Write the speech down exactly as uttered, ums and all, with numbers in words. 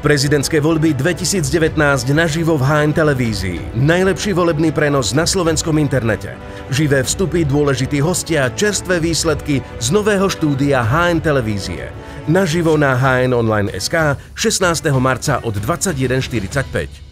Prezidentské voľby dvetisícdevätnásť naživo v há en televízii. Najlepší volebný prenos na slovenskom internete. Živé vstupy, dôležití hostia, čerstvé výsledky z nového štúdia há en televízie. Naživo na há en online bodka es ká šestnásteho marca od dvadsaťjeden štyridsaťpäť.